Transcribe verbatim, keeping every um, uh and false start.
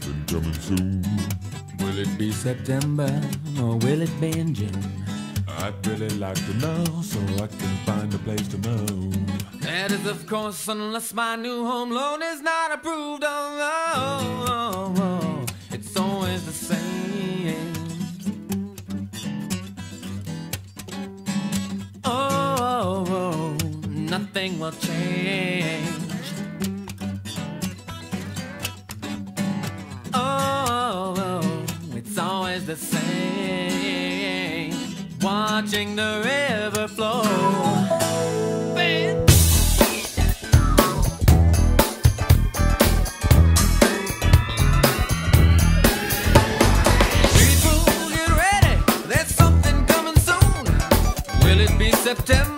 something coming soon. Will it be September or will it be in June? I'd really like to know so I can find a place to move. That is, of course, unless my new home loan is not approved. Oh, oh, oh, oh. It's always the same. Oh, oh, oh, nothing will change. Oh, oh, it's always the same. Watching the river flow. Man. People, get ready. There's something coming soon. Will it be September